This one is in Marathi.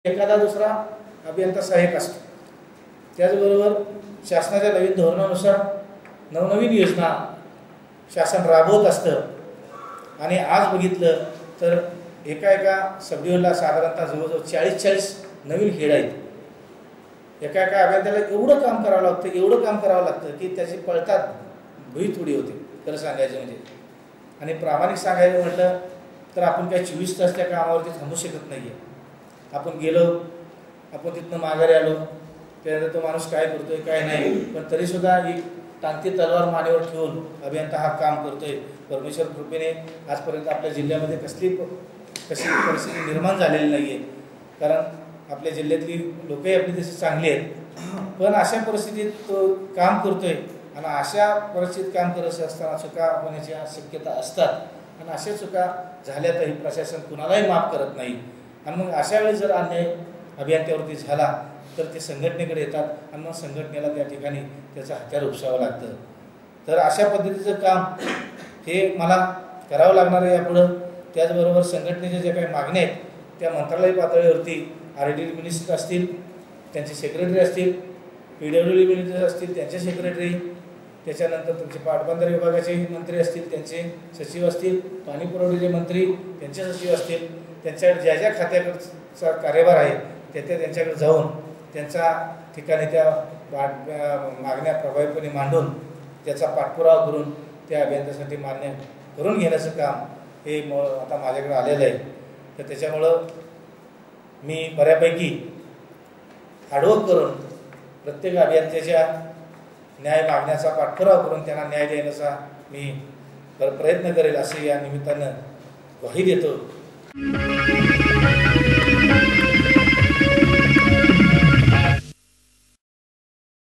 एखादा दुसरा अभियंता सहाय्यक असतो। त्याचबरोबर शासनाच्या नवीन धोरणानुसार नवनवीन योजना शासन राबवत असतं आणि आज बघितलं तर एका सबडिव्हिजनला साधारणतः जवळजवळ 40 नवीन हेड आहेत। एका अभियंत्याला एवढं काम करावं लागतं की त्याची पळतात भुई थोडी होते खरं सांगायचं म्हणजे। आणि प्रामाणिक सांगायचं म्हटलं तर आपण काही 24 तास त्या कामावरती थांबू शकत नाही आहे। आपण गेलो, आपण तिथनं माघारी आलो, त्यानंतर तो माणूस काय करतोय काय नाही, पण तरीसुद्धा एक टांगती तलवार मानेवर ठेवून अभियंता हा काम करतोय। परमेश्वर कृपेने आजपर्यंत आपल्या जिल्ह्यामध्ये कशी परिस्थिती निर्माण झालेली नाही आहे, कारण आपल्या जिल्ह्यातली लोकही आपली तशी चांगली आहेत। पण अशा परिस्थितीत तो काम करतोय आणि अशा परिस्थितीत काम करत असताना चुका होण्याच्या शक्यता असतात आणि अशा चुका झाल्या तरी प्रशासन कुणालाही माफ करत नाही। आणि मग अशा वेळी जर अन्याय अभियंत्यावरती झाला तर ते संघटनेकडे येतात आणि मग संघटनेला त्या ठिकाणी त्याचं हत्यार उपसावं लागतं। तर अशा पद्धतीचं काम हे मला करावं लागणार आहे यापुढं। त्याचबरोबर संघटनेच्या ज्या काही मागण्या आहेत त्या मंत्रालय पातळीवरती RD मिनिस्टर असतील, त्यांचे सेक्रेटरी असतील, PWD मिनिस्टर असतील त्यांचे सेक्रेटरी, त्याच्यानंतर तुमचे पाटबंधारे विभागाचे मंत्री असतील त्यांचे सचिव असतील, पाणी पुरवठ्याचे मंत्री त्यांचे सचिव असतील, त्यांच्याकडे ज्या खात्याकडचा कार्यभार आहे त्यांच्याकडे जाऊन त्यांच्या ठिकाणी त्या मागण्या प्रभावीपणे मांडून त्याचा पाठपुरावा करून त्या अभियंत्यासाठी मान्य करून घेण्याचं काम हे आता माझ्याकडे आलेलं आहे। तर त्याच्यामुळं मी बऱ्यापैकी हार्डवर्क करून प्रत्येक अभियंत्याच्या न्याय मागण्याचा पाठपुरावा करून त्यांना न्याय देण्याचा मी प्रयत्न करेल असे या निमित्तानं ग्वाही देतो।